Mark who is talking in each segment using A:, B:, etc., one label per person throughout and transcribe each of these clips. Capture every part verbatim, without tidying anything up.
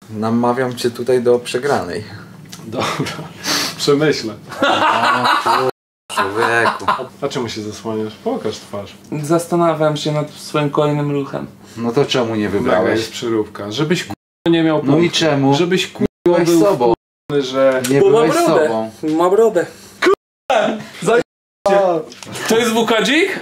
A: Namawiam cię tutaj do przegranej.
B: Dobra, przemyślę.
A: O, człowieku.
B: A czemu się zasłaniasz? Pokaż twarz.
C: Zastanawiam się nad swoim kolejnym ruchem.
A: No to czemu nie
B: Mega
A: wybrałeś?
B: jest przyróbka. Żebyś k***a nie miał
A: No
B: punktu.
A: i czemu?
B: Żebyś k***a
A: Byłeś
B: był
A: sobą.
B: k***ny, że...
A: Nie
C: Bo mam
A: byłeś
C: brodę.
A: sobą.
C: Mam brodę. To jest wukadzik?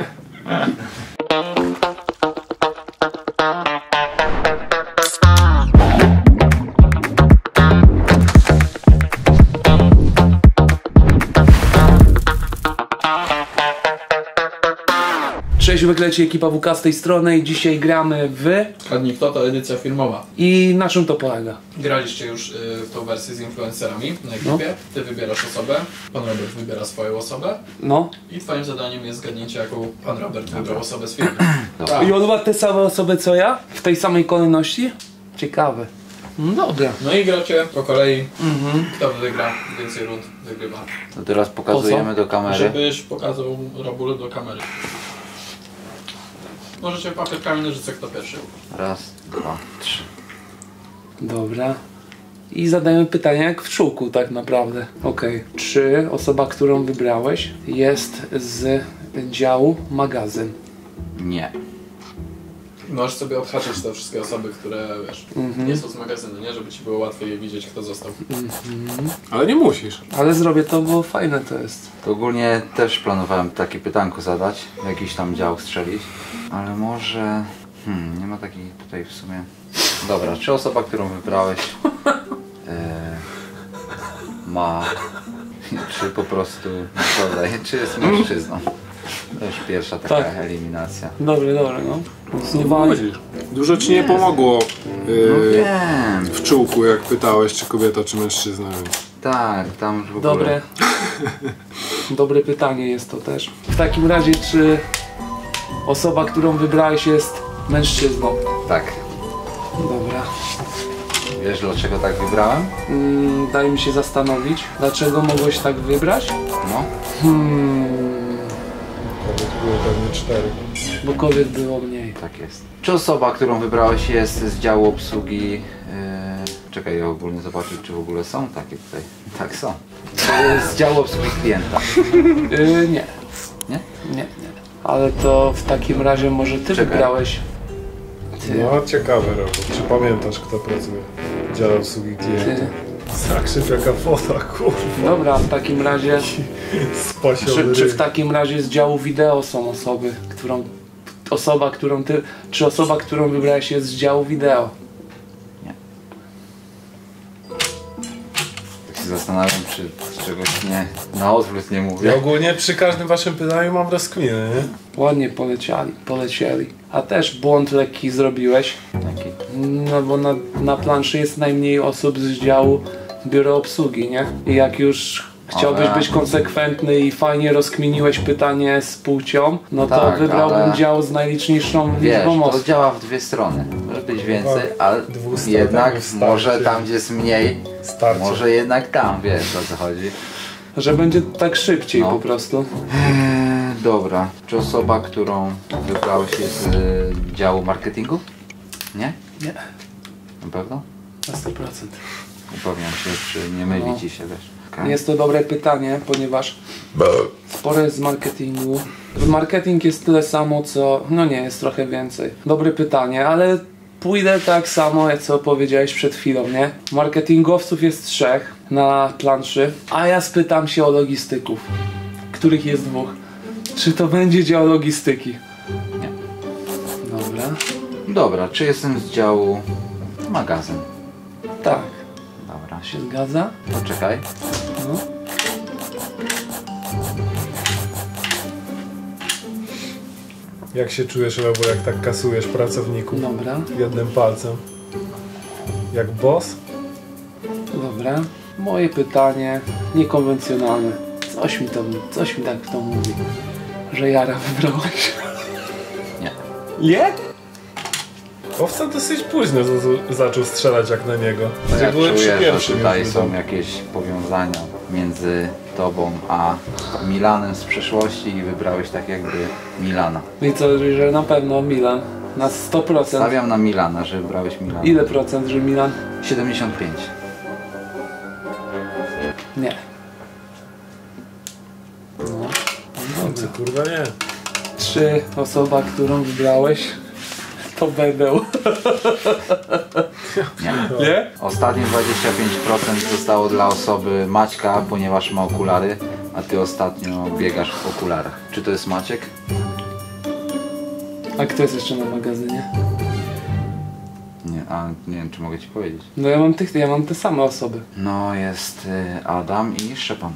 C: Cześć, wykleci ekipa W K z tej strony i dzisiaj gramy w...
D: Zgadnij kto, to edycja filmowa.
C: I na czym to polega?
D: Graliście już y, w tą wersję z influencerami na ekipie. Ty wybierasz osobę, pan Robert wybiera swoją osobę
C: No.
D: i twoim zadaniem jest zgadnięcie, jaką pan Robert wybrał osobę z filmu.
C: I on ma te same osoby co ja? W tej samej kolejności? Ciekawe. No dobra.
D: No i gracie po kolei. Mhm. Kto wygra więcej rund, wygrywa.
A: To teraz pokazujemy do kamery.
D: Żebyś pokazał Robule do kamery. Możecie papier, kamień, nożyce, kto pierwszy.
A: Raz, dwa, trzy.
C: Dobra. I zadajemy pytania jak w czółku tak naprawdę. Okej. Okay. Czy osoba, którą wybrałeś jest z działu magazyn?
A: Nie.
D: Możesz sobie odhaczyć te wszystkie osoby, które wiesz,
C: Mhm.
D: nie są z magazynu, nie? Żeby ci było łatwiej je widzieć, kto został.
B: Ale nie musisz.
C: Ale zrobię to, bo fajne to jest.
A: To ogólnie też planowałem takie pytanko zadać, jakiś tam dział strzelić, ale może... Hmm, nie ma takiej tutaj w sumie... Dobra, czy osoba, którą wybrałeś e, ma... czy po prostu... co daje, czy jest mężczyzną? To już pierwsza taka
C: Tak.
A: eliminacja.
C: Dobre, dobre, no.
B: Nie
C: Nie
B: musisz. Dużo ci nie pomogło yy,
A: No wiem.
B: w czółku, jak pytałeś, czy kobieta, czy mężczyzna. Więc...
A: Tak, tam już w ogóle...
C: Dobre. Dobre pytanie jest to też. W takim razie, czy osoba, którą wybrałeś jest mężczyzną?
A: Tak.
C: Dobra.
A: Wiesz dlaczego tak wybrałem?
C: Mm, daj mi się zastanowić. Dlaczego mogłeś tak wybrać?
A: No.
C: Hmm,
B: Kobiet było pewnie cztery.
C: bo kobiet było mniej.
A: Tak jest. Czy osoba, którą wybrałeś jest z działu obsługi... Yy, czekaj, ja ogólnie zobaczyć, czy w ogóle są takie tutaj. Tak, są. Z działu obsługi klienta.
C: Yy, nie.
A: Nie?
C: Nie, nie. Ale to w takim razie może ty
A: Czekaj.
C: wybrałeś. Ty.
B: No ciekawe, Robert. Czy pamiętasz, kto pracuje w dziale obsługi klienta?
C: Ty.
B: Zakrzyw jaka foto, kurwa.
C: Dobra, w takim razie...
B: Spasiony
C: Czy, czy w
B: ryj.
C: takim razie z działu wideo są osoby, którą... Osoba, którą ty... Czy osoba, którą wybrałeś jest z działu wideo?
A: Tak się zastanawiam, czy czegoś nie... na odwrót nie mówię.
B: Ja ogólnie przy każdym waszym pytaniu mam rozkminę, nie?
C: Ładnie poleciali, polecieli. A też błąd lekki zrobiłeś.
A: Taki.
C: No bo na, na planszy jest najmniej osób z działu biuro obsługi, nie? I jak już chciałbyś
A: Ale-
C: być konsekwentny i fajnie rozkminiłeś pytanie z płcią, no to
A: Tak,
C: wybrałbym
A: ale-
C: dział z najliczniejszą
A: Wiesz,
C: liczbą
A: to
C: osób.
A: działa w dwie strony. Może być więcej, ale
B: Dwusta-
A: jednak
B: wystarczy.
A: może tam, gdzie jest mniej,
B: Starcie.
A: może jednak tam, wiesz o co chodzi.
C: Że będzie tak szybciej
A: No.
C: po prostu.
A: Eee, dobra, czy osoba, którą wybrałeś jest z działu marketingu? Nie?
C: Nie,
A: Na pewno?
C: na sto procent.
A: Upewniam się, czy nie myli
C: No.
A: ci się, wiesz. Okay.
C: Jest to dobre pytanie, ponieważ sporo jest z marketingu. Marketing jest tyle samo, co... No nie, jest trochę więcej. Dobre pytanie, ale pójdę tak samo, jak co powiedziałeś przed chwilą, nie? Marketingowców jest trzech na planszy, a ja spytam się o logistyków, których jest dwóch. Czy to będzie dział logistyki?
A: Nie.
C: Dobra.
A: Dobra, czy jestem z działu magazyn?
C: Tak.
A: Dobra,
C: Się zgadza?
A: poczekaj.
C: No.
B: Jak się czujesz, Robert, jak tak kasujesz pracowników
C: Dobra.
B: jednym palcem? Jak boss?
C: Dobra. Moje pytanie niekonwencjonalne. Coś mi to, coś mi tak w to mówi, że Jara wybrałeś.
A: Nie.
C: Nie?
B: Owca dosyć późno z- z- zaczął strzelać jak na niego.
A: Ja
B: byłem przy
A: czuję, że
B: pierwszym
A: tutaj
B: już
A: są
B: wydał.
A: jakieś powiązania między tobą a Milanem z przeszłości i wybrałeś tak jakby Milana.
C: I co, że na pewno Milan. Na sto procent.
A: Stawiam na Milana, że wybrałeś Milana.
C: Ile procent, że Milan?
A: siedemdziesiąt pięć.
C: Nie. No.
B: Co kurwa nie.
C: Czy osoba, którą wybrałeś, to będę.
A: Nie.
C: Nie?
A: Ostatnie dwadzieścia pięć procent zostało dla osoby Maćka, ponieważ ma okulary, a ty ostatnio biegasz w okularach. Czy to jest Maciek?
C: A kto jest jeszcze na magazynie?
A: Nie, a nie wiem, czy mogę ci powiedzieć.
C: No ja mam tych, ja mam te same osoby.
A: No jest y, Adam i Szczepan.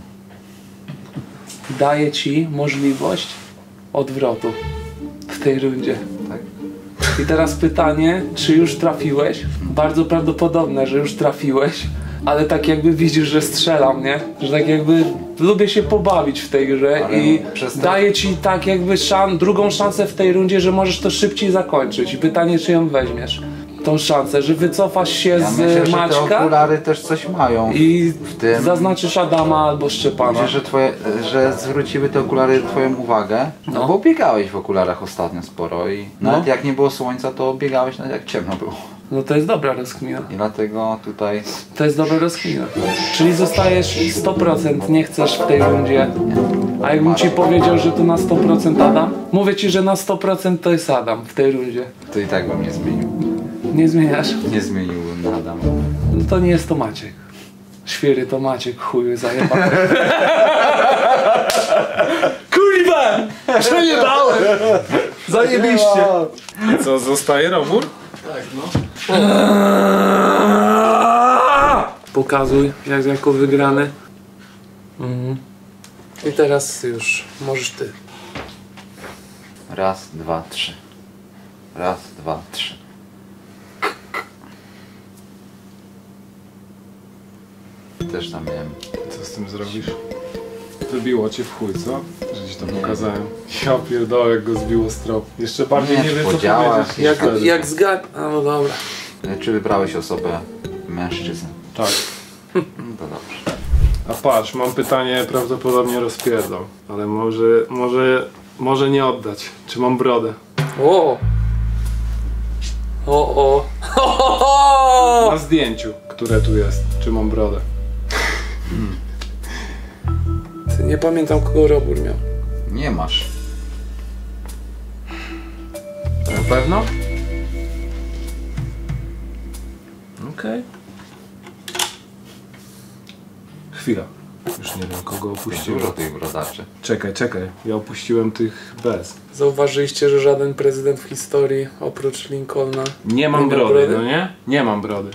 C: Daję ci możliwość odwrotu w tej rundzie.
A: Tak?
C: I teraz pytanie, czy już trafiłeś? Bardzo prawdopodobne, że już trafiłeś, ale tak jakby widzisz, że strzelam, nie? Że tak jakby lubię się pobawić w tej grze
A: Ale
C: i
A: przez to-
C: daję ci tak jakby szan, drugą szansę w tej rundzie, że możesz to szybciej zakończyć. I pytanie, czy ją weźmiesz? Tą szansę, że wycofasz się
A: Ja
C: z
A: myślę, że te
C: Maćka
A: okulary też coś mają.
C: i
A: w tym.
C: zaznaczysz Adama albo Szczepana.
A: Myślę, że, twoje, że zwróciły te okulary twoją uwagę, no,
C: No.
A: bo biegałeś w okularach ostatnio sporo i
C: No.
A: nawet jak nie było słońca, to biegałeś nawet jak ciemno było.
C: No to jest dobra rozkmina.
A: I dlatego tutaj
C: To jest dobra rozkmina. Czyli zostajesz sto procent, nie chcesz w tej rundzie. A jakbym ci powiedział, że to na sto procent Adam? Mówię ci, że na sto procent to jest Adam w tej rundzie.
A: to i tak bym nie zmienił.
C: Nie zmieniasz?
A: Nie zmieniłbym na Adama.
C: No to nie jest to Maciek. Świry to Maciek, chuju zajebany. Kurwa! Przejebałem! Zajebiście!
B: Co, zostaje Robur?
D: Tak, no.
C: Pokazuj, jak jako wygrany. Mhm. I teraz już możesz ty.
A: Raz, dwa, trzy. Raz, dwa, trzy. Też tam miałem.
B: Co z tym zrobisz? Wybiło cię w chuj, co? Że ci to
A: Nie.
B: pokazałem. Ja pierdolę, jak go zbiło z tropu. Jeszcze bardziej
A: Nie,
B: nie,
A: czy
B: wiem, co
A: podziała,
B: powiedzieć. niż
C: Jak,
B: wtedy.
C: jak zgad... A no dobra.
A: Czy wybrałeś osobę mężczyzn?
B: Tak.
A: No to dobrze.
B: A patrz, mam pytanie, prawdopodobnie rozpierdol. Ale może, może, może nie oddać. Czy mam brodę?
C: O! O, o! Ho, ho, ho!
B: Na zdjęciu, które tu jest. Czy mam brodę?
C: Ty, nie pamiętam, kogo Robur miał.
A: Nie masz.
B: Na pewno? Okej. Chwila. Już nie wiem, kogo opuściłem.
A: Dużo tych brodaczy.
B: Czekaj, czekaj. Ja opuściłem tych bez.
C: Zauważyliście, że żaden prezydent w historii oprócz Lincolna
B: Nie mam
C: nie miał
B: brody,
C: brody?
B: no nie? Nie mam brody.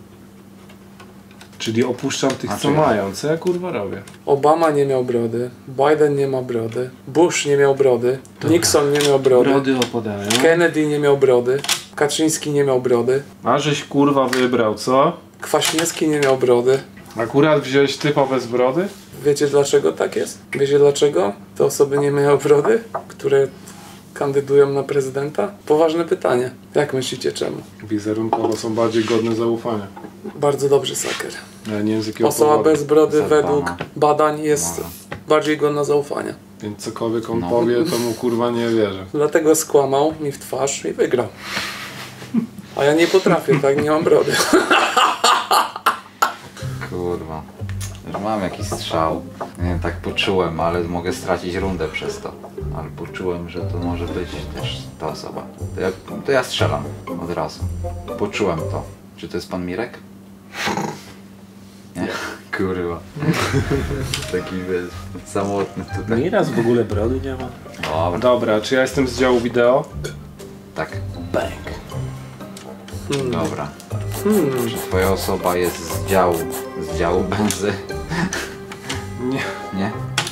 B: Czyli opuszczam tych,
A: A
B: co
A: czy-
B: mają. Co ja kurwa robię?
C: Obama nie miał brody, Biden nie ma brody, Bush nie miał brody, Nixon nie miał brody,
B: Brody opadają.
C: Kennedy nie miał brody, Kaczyński nie miał brody,
B: A żeś kurwa wybrał, co?
C: Kwaśniewski nie miał brody.
B: Akurat wziąłeś typa bez brody?
C: Wiecie dlaczego tak jest? Wiecie dlaczego te osoby nie mają brody, które kandydują na prezydenta? Poważne pytanie. Jak myślicie czemu?
B: Wizerunkowo są bardziej godne zaufania.
C: Bardzo dobry saker.
B: Ale nie wiem z jakiego
C: Osoba
B: powodu.
C: bez brody
A: Zadbana.
C: według badań jest
A: Może.
C: bardziej godna zaufania.
B: Więc cokolwiek on
A: No.
B: powie, to mu kurwa nie wierzę.
C: Dlatego skłamał mi w twarz i wygrał. A ja nie potrafię, tak? Nie mam brody.
A: Kurwa. Już mam jakiś strzał. Nie wiem, tak poczułem, ale mogę stracić rundę przez to. Ale poczułem, że to może być też ta osoba. To ja, to ja strzelam od razu. Poczułem to. Czy to jest pan Mirek? Nie? Kurwa. Taki wiesz, samotny tutaj.
B: Nieraz w ogóle brody nie ma.
A: Dobra,
B: Dobra, czy ja jestem z działu wideo?
A: tak.
B: Bang.
A: Dobra. Czy twoja osoba jest z działu, z działu benzy?
B: Nie.
A: Nie?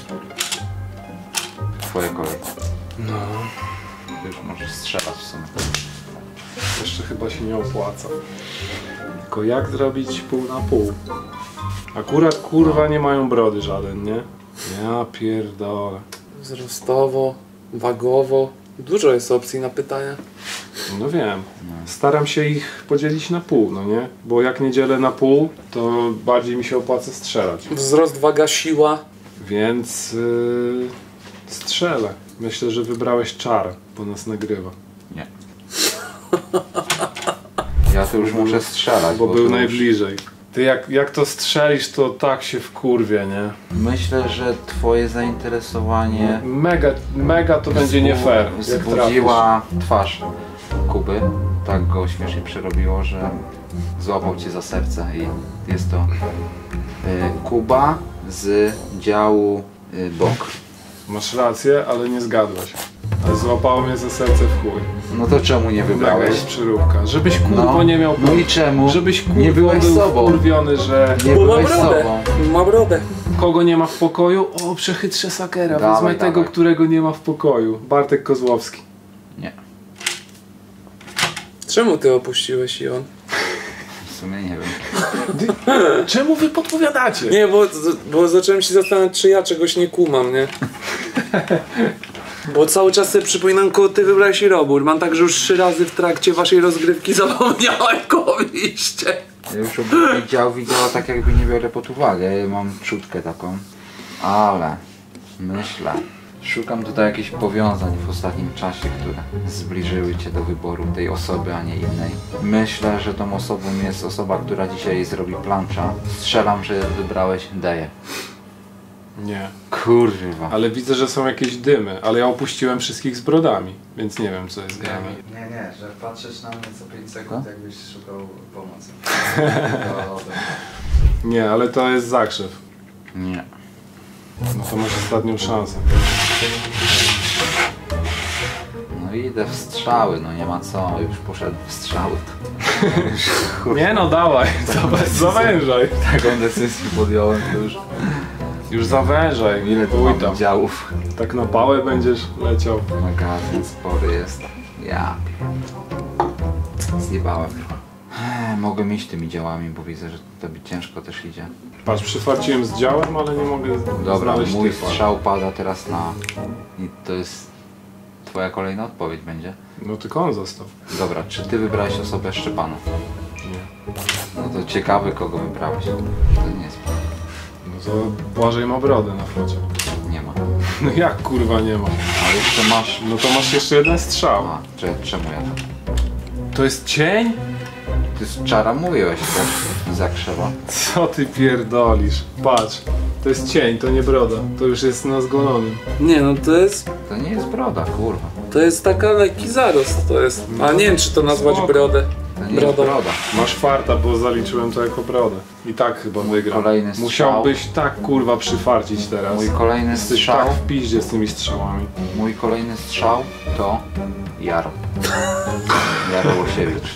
A: Twoja kolej.
B: No.
A: Już możesz strzelać w sumie.
B: Jeszcze chyba się nie opłaca. Tylko jak zrobić pół na pół? Akurat kurwa nie mają brody żaden, nie? Ja pierdolę.
C: Wzrostowo, wagowo. Dużo jest opcji na pytania.
B: No wiem. Staram się ich podzielić na pół, no nie? Bo jak nie dzielę na pół, to bardziej mi się opłaca strzelać.
C: Wzrost, waga, siła.
B: Więc yy, strzelę. Myślę, że wybrałeś czar, bo nas nagrywa.
A: Nie. Ja tu już muszę strzelać.
B: Bo
A: tu
B: był
A: już-
B: najbliżej. Ty jak, jak to strzelisz, to tak się wkurwie, nie?
A: Myślę, że twoje zainteresowanie
B: Mega, mega to będzie nie fair. jak trafisz.
A: wzbudziła twarz Kuby. Tak go śmiesznie przerobiło, że złapał cię za serce i jest to y, Kuba z działu y, Bok.
B: Masz rację, ale nie zgadłaś. Ale złapało mnie za serce w chuj.
A: No to czemu nie
B: Mega
A: wybrałeś?
B: jest przyróbka. Żebyś kurwo
A: No,
B: nie miał...
A: no i czemu?
B: Żebyś kurwo
A: Nie byłeś
B: był
A: sobą.
B: wkurwiony, że
A: Nie
C: Bo ma
A: byłeś
C: brodę.
A: sobą.
C: Ma brodę.
B: kogo nie ma w pokoju? O, przechytrzę sakera.
A: Dawaj,
B: Wezmę tego,
A: dawaj.
B: którego nie ma w pokoju. Bartek Kozłowski.
A: Nie,
C: Czemu ty opuściłeś i on?
A: w sumie nie wiem.
B: Czemu wy podpowiadacie?
C: Nie, bo, bo zacząłem się zastanawiać, czy ja czegoś nie kumam, nie? Bo cały czas sobie przypominam, kogo ty wybrałeś i Robór. Mam tak, że już trzy razy w trakcie waszej rozgrywki zapomniałem, kogo mieliście.
A: Ja już ogólnie dział widziała tak, jakby nie biorę pod uwagę. Ja mam czutkę taką, ale myślę. Szukam tutaj jakichś powiązań w ostatnim czasie, które zbliżyły cię do wyboru tej osoby, a nie innej. Myślę, że tą osobą jest osoba, która dzisiaj zrobi plancza. Strzelam, że wybrałeś Deję.
B: Nie.
A: Kurwa.
B: Ale widzę, że są jakieś dymy, ale ja opuściłem wszystkich z brodami, więc nie wiem, co jest grane.
E: Nie, nie, że patrzeć na mnie co pięć sekund,
A: Co?
E: jakbyś szukał pomocy.
B: Nie, ale to jest zakrzew.
A: Nie.
B: No to masz ostatnią szansę.
A: No idę w strzały, no nie ma co. Już poszedł w strzały.
B: Nie no, dawaj, dawaj, zawężaj.
A: Taką decyzję podjąłem, to już
B: Już zawężaj.
A: ile tu
B: Uj
A: mamy
B: tam.
A: działów.
B: Tak na pałę będziesz leciał.
A: Magazyn spory jest. Ja pier- Zjebałem. Ech, mogę iść tymi działami, bo widzę, że tobie ciężko też idzie.
B: Patrz, przyfarciłem z działem, ale nie mogę
A: Dobra,
B: znaleźć
A: mój
B: typa.
A: strzał pada teraz na... I to jest... Twoja kolejna odpowiedź będzie.
B: No tylko on został.
A: Dobra, czy ty wybrałeś osobę Szczepana?
B: Nie.
A: No to ciekawe, kogo wybrałeś. To nie jest...
B: No to Błażej ma brodę na flocie.
A: Nie ma.
B: No jak kurwa nie ma?
A: A jeszcze masz...
B: No to masz jeszcze jeden strzał.
A: A, czy, czemu ja to...
B: To jest cień?
A: Ty z czara mówiłeś też za krzewa.
B: Co ty pierdolisz? Patrz, to jest cień, to nie broda. To już jest na zgolonym.
C: Nie, no to jest,
A: To nie jest broda, kurwa.
C: to jest taka lekki zarost, to jest. A nie wiem, czy to nazwać
B: Spoko.
C: brodę.
A: To nie
C: Brodą.
A: jest broda.
B: Masz farta, bo zaliczyłem to jako brodę. I tak chyba wygram.
A: kolejny strzał.
B: Musiałbyś tak kurwa przyfarcić teraz.
A: Mój kolejny
B: Jesteś
A: strzał...
B: tak w piździe z tymi strzałami.
A: Mój kolejny strzał to Jaro. Jaro Łosiewicz.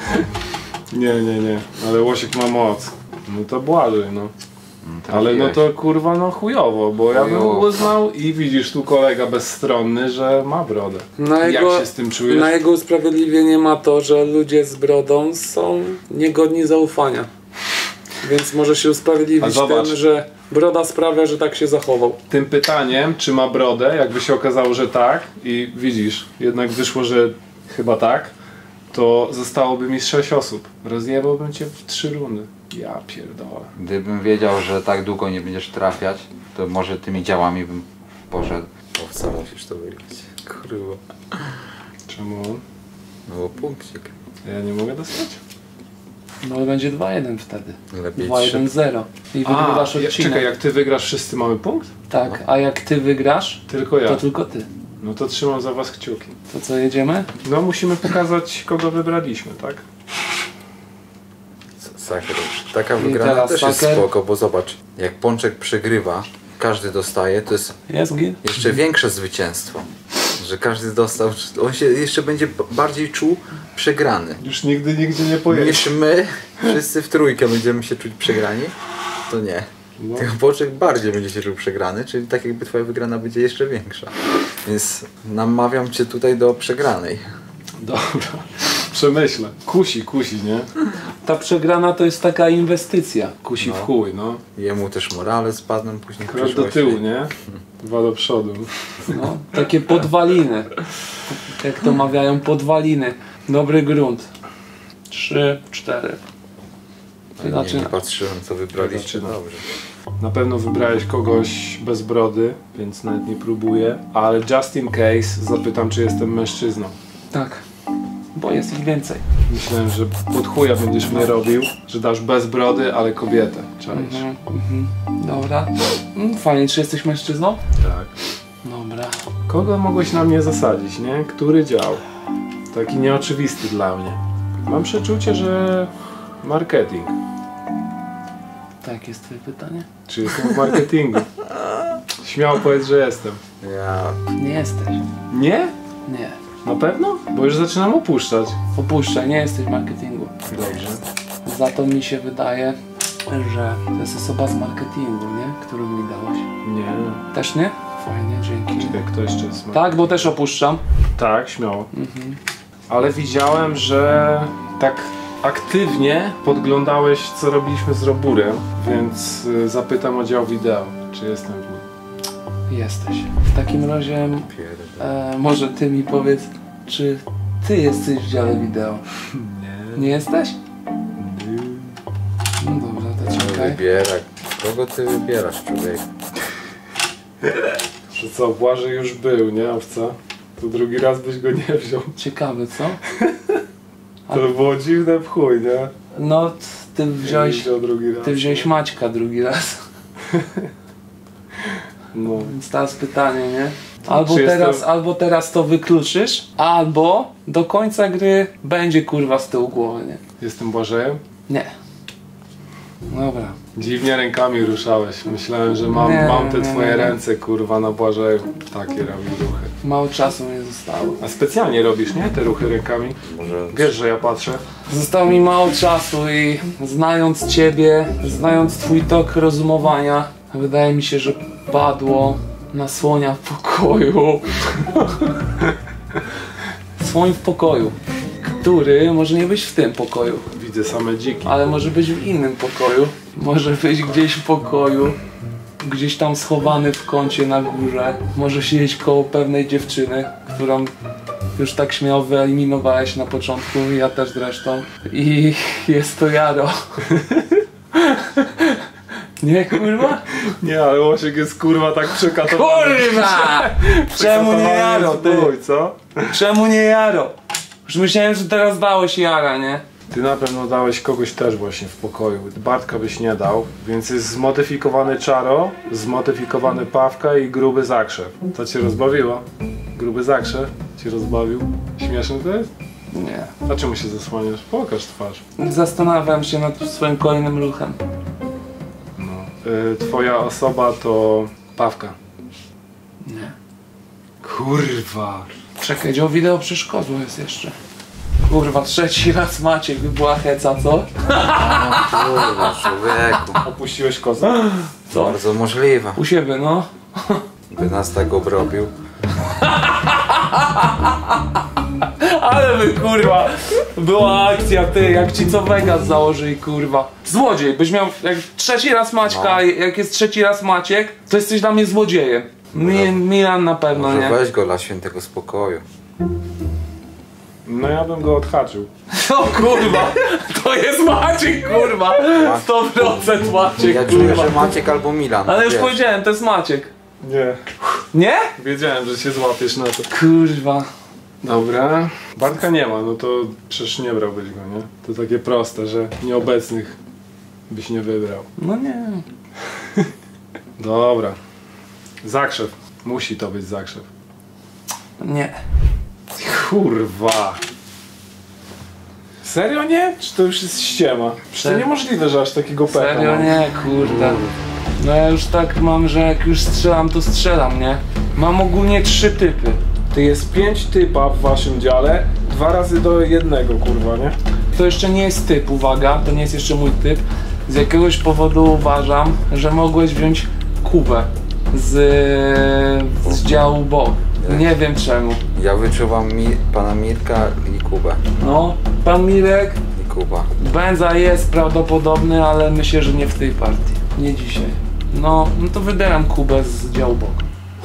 B: Nie, nie, nie. Ale Łosiek ma moc. No to Błażej, no.
A: Mm,
B: Ale no
A: trafiłeś.
B: to kurwa no chujowo, bo ja bym
A: Chujowo.
B: uznał i widzisz tu kolega bezstronny, że ma brodę.
C: Na
B: Jak
C: jego,
B: się z tym czujesz?
C: na jego usprawiedliwienie ma to, że ludzie z brodą są niegodni zaufania. Więc może się
B: A
C: usprawiedliwić
B: zobacz.
C: tym, że broda sprawia, że tak się zachował.
B: Tym pytaniem, czy ma brodę, jakby się okazało, że tak i widzisz, jednak wyszło, że chyba tak, to zostałoby mi z sześć osób. Rozjebałbym cię w trzy rundy. Ja pierdolę.
A: Gdybym wiedział, że tak długo nie będziesz trafiać, to może tymi działami bym poszedł.
E: Owca, musisz to wygrać. Kurwa.
B: Czemu on?
E: No bo punkcik.
B: Ja nie mogę dostać?
C: No i będzie dwa jeden wtedy.
E: Lepiej
C: dwa jeden zero. I wygrywasz
B: ja-
C: odcinek.
B: czekaj, jak ty wygrasz, wszyscy mamy punkt?
C: Tak, a jak ty wygrasz,
B: Tylko ja.
C: to tylko ty.
B: No to trzymam za was kciuki.
C: To co, jedziemy?
B: No musimy pokazać, kogo wybraliśmy, tak?
E: Saker. Taka
C: I
E: wygrana
C: teraz
E: też jest
C: Saker.
E: spoko, bo zobacz, jak Pączek przegrywa, każdy dostaje, to jest
C: Jest git?
E: jeszcze większe zwycięstwo. Że każdy dostał, on się jeszcze będzie b- bardziej czuł przegrany.
B: Już nigdy nigdzie nie pojedziesz.
E: Niż my, wszyscy w trójkę będziemy się czuć przegrani, to nie.
B: No.
E: Tylko Pączek bardziej będzie się czuł przegrany, czyli tak jakby twoja wygrana będzie jeszcze większa. Więc namawiam cię tutaj do przegranej.
B: Dobra, przemyślę. Kusi, kusi, nie?
C: Ta przegrana to jest taka inwestycja.
B: Kusi w chuj, no.
E: Jemu też morale spadną później w
B: Krok do
E: przyszłości.
B: tyłu, nie? Dwa do przodu.
C: No, takie podwaliny. Jak to mawiają, podwaliny. Dobry grunt. Trzy, cztery.
E: Nie,
C: Zaczyna.
E: nie patrzyłem co wybraliście.
B: Zaczyna.
E: Dobrze.
B: Na pewno wybrałeś kogoś bez brody, więc nawet nie próbuję. Ale just in case zapytam, czy jestem mężczyzną.
C: Tak. Bo jest ich więcej.
B: Myślałem, że pod chuja będziesz mnie robił, że dasz bez brody, ale kobietę. Czaisz?
C: Mhm, mhm. Dobra. Mm, fajnie, czy jesteś mężczyzną?
B: Tak.
C: Dobra.
B: Kogo mogłeś na mnie zasadzić, nie? Który dział? Taki nieoczywisty dla mnie. Mam przeczucie, że marketing.
C: Tak jest twoje pytanie?
B: Czy jestem w marketingu? Śmiało powiedz, że jestem.
E: Ja...
C: Nie jesteś.
B: Nie?
C: Nie.
B: Na pewno? Bo już zaczynam opuszczać.
C: Opuszczaj, nie jesteś w marketingu.
B: Dobrze.
C: Za to mi się wydaje, że to jest osoba z marketingu, nie? Którą mi dałeś.
B: Nie.
C: Też nie? Fajnie, dzięki.
B: Czekaj, kto jeszcze jest?
C: Tak, bo też opuszczam.
B: Tak, śmiało.
C: Mhm.
B: Ale widziałem, że tak aktywnie podglądałeś, co robiliśmy z Roburem, więc y, zapytam o dział wideo, czy jestem w nim.
C: Jesteś. W takim razie e, może ty mi powiedz, czy ty jesteś w dziale wideo?
B: Nie.
C: Nie jesteś? No dobra, to czekaj.
E: Wybiera. Kogo ty wybierasz, człowieku?
B: Że co, Błażej już był, nie, owca? To drugi raz byś go nie wziął.
C: Ciekawe, co?
B: To było dziwne w chuj, nie?
C: No, t- ty wziąłeś,
B: Nie wziął drugi raz.
C: ty wziąłeś Maćka drugi raz.
B: No.
C: Więc teraz pytanie, nie? Albo
B: Czy
C: teraz,
B: jestem-
C: albo teraz to wykluczysz, albo do końca gry będzie kurwa z tyłu głowy, nie?
B: Jestem Błażejem?
C: Nie. Dobra.
B: Dziwnie rękami ruszałeś. Myślałem, że mam,
C: Nie,
B: mam te
C: nie,
B: twoje
C: nie.
B: ręce, kurwa, na Błażeju. Takie robi ruchy.
C: Mało czasu mi zostało.
B: A specjalnie robisz, nie? Te ruchy rękami?
E: Może...
B: Wiesz, że ja patrzę?
C: Zostało mi mało czasu i znając ciebie, znając twój tok rozumowania, wydaje mi się, że padło na słonia w pokoju. Słoń w pokoju, który może nie być w tym pokoju,
B: Widzę same dziki.
C: ale może być w innym pokoju. Może być gdzieś w pokoju, gdzieś tam schowany w kącie na górze. Może siedzieć koło pewnej dziewczyny, którą już tak śmiało wyeliminowałeś na początku, ja też zresztą. I jest to Jaro. Nie, kurwa?
B: Nie, ale Łosiek jest, kurwa, tak przekatowany.
C: Kurwa! Czemu nie Jaro, ty?
B: Mój, co?
C: Czemu nie Jaro? Już myślałem, że teraz dałeś Jara, nie?
B: Ty na pewno dałeś kogoś też właśnie w pokoju. Bartka byś nie dał, więc jest zmodyfikowany Czaro, zmodyfikowany Pawka i gruby zakrzew. To cię rozbawiło? Gruby zakrzew cię rozbawił? Śmieszne to jest?
C: Nie.
B: A czemu się zasłaniasz? Pokaż twarz.
C: Zastanawiam się nad swoim kolejnym ruchem.
B: No. Y, twoja osoba to Pawka.
C: Nie.
B: Kurwa.
C: Czekaj, dział wideo przeszkodu jest jeszcze. Kurwa, trzeci raz Maciek, by była heca, co?
E: Kurwa, człowieku.
B: Opuściłeś kozę?
C: Co?
E: Bardzo możliwe.
C: U siebie, no.
E: By nas tak obrobił.
C: Ale by kurwa była akcja, ty, jak ci co Vegas założy i kurwa. Złodziej, byś miał, jak trzeci raz Maćka,
E: No.
C: jak jest trzeci raz Maciek, to jesteś dla mnie złodziejem. Mi, Milan na pewno,
E: Może
C: nie?
E: weź go dla świętego spokoju.
B: No ja bym go odhaczył.
C: No kurwa, to jest Maciek, kurwa. sto procent Maciek,
E: Ja czuję,
C: kurwa.
E: że Maciek albo Milan.
C: Ale już
E: wiesz.
C: powiedziałem, to jest Maciek.
B: Nie.
C: Nie?
B: Wiedziałem, że się złapiesz na to.
C: Kurwa.
B: Dobra. Bartka nie ma, no to przecież nie brałbyś go, nie? To takie proste, że nieobecnych byś nie wybrał.
C: No nie.
B: Dobra. Zakrzew. Musi to być zakrzew.
C: Nie.
B: Kurwa. Serio nie? Czy to już jest ściema? Przecież to
C: Serio?
B: niemożliwe, że aż takiego pecha
C: Serio
B: mam.
C: nie, kurde. No ja już tak mam, że jak już strzelam, to strzelam, nie? Mam ogólnie trzy typy.
B: Ty jest pięć typa w waszym dziale, dwa razy do jednego, kurwa, nie?
C: To jeszcze nie jest typ, uwaga, to nie jest jeszcze mój typ. Z jakiegoś powodu uważam, że mogłeś wziąć Kubę z, z działu Bog. Nie wiem czemu.
E: Ja wyczuwam mi, pana Mirka i Kubę.
C: No, pan Mirek,
E: I Kuba.
C: Benza jest prawdopodobny, ale myślę, że nie w tej partii. Nie dzisiaj. No, no to wybieram Kubę z działu Bog.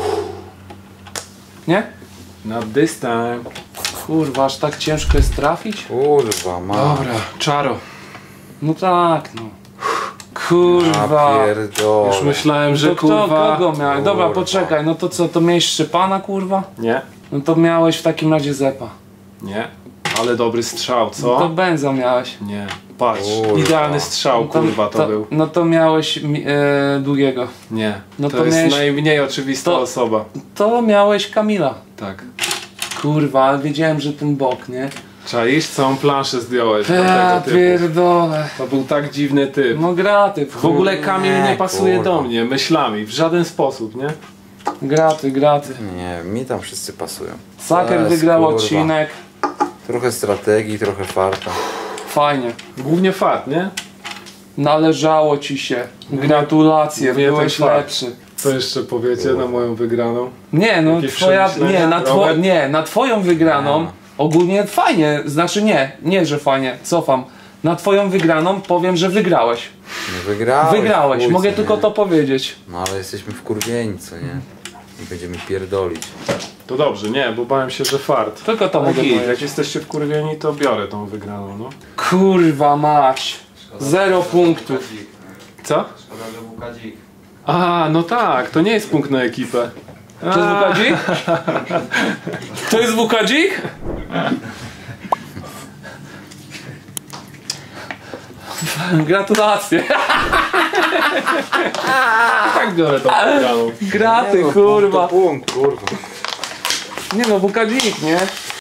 C: Nie?
B: Not this time.
C: Kurwa, aż tak ciężko jest trafić?
E: Kurwa, ma.
B: Dobra, Czaro.
C: No tak, no. Kurwa.
E: Ja pierdolę.
B: Już myślałem, że
C: To kto,
B: kurwa...
C: kogo miałeś? Dobra,
E: Kurwa.
C: poczekaj, no to co, to miałeś Szczepana, kurwa?
B: Nie,
C: No to miałeś w takim razie Zepa.
B: nie. Ale dobry strzał, co?
C: To benzo miałeś.
B: Nie, patrz,
E: Kurwa.
B: idealny strzał,
C: No to,
B: kurwa to,
C: to
B: był.
C: No to miałeś mi- e, długiego.
B: Nie,
C: No
B: to,
C: to
B: jest
C: miałeś-
B: najmniej oczywista
C: to-
B: osoba.
C: To miałeś Kamila.
B: Tak.
C: Kurwa, ale wiedziałem, że ten bok, nie?
B: Czaisz, całą planszę zdjąłeś do
C: Ja
B: tego typu.
C: pierdolę.
B: To był tak dziwny typ.
C: No graty,
B: W ogóle Kamil nie pasuje
E: kurwa.
B: do mnie, myślami, w żaden sposób, nie?
C: graty, graty.
E: Nie, mi tam wszyscy pasują.
C: Saker
E: Jest,
C: wygrał
E: kurwa.
C: odcinek.
E: Trochę strategii, trochę farta.
C: Fajnie.
B: Głównie fart, nie?
C: Należało ci się. Gratulacje,
B: Mówię,
C: byłeś
B: ten fakt.
C: lepszy.
B: Co jeszcze powiecie na moją wygraną?
C: Nie, no
B: Jakieś
C: twoja,
B: przemyślenia?
C: nie, na two,
B: Robert?
C: nie, na twoją wygraną
E: Nie.
C: ogólnie fajnie, znaczy nie, nie, że fajnie, cofam. Na twoją wygraną powiem, że wygrałeś.
E: No wygrałeś.
C: Wygrałeś,
E: chuj,
C: mogę
E: co
C: tylko
E: nie?
C: to powiedzieć.
E: No ale jesteśmy wkurwieni, co nie? I będziemy pierdolić.
B: To dobrze, nie, bo bałem się, że fart.
C: Tylko to mogę
B: Git, jak
C: powiedzieć.
B: jesteście wkurwieni, to biorę tą wygraną, no.
C: Kurwa mać. Zero punktów.
B: Co?
A: Szkoda, że był kadzik.
B: A, no tak, to nie jest punkt na ekipę.
C: To jest Wukadzik? To jest Wukadzik? Gratulacje.
B: Tak biorę tą wygraną.
C: Graty,
E: No,
C: kurwa.
E: To punkt, kurwa.
C: Nie no, Wukadzik, nie?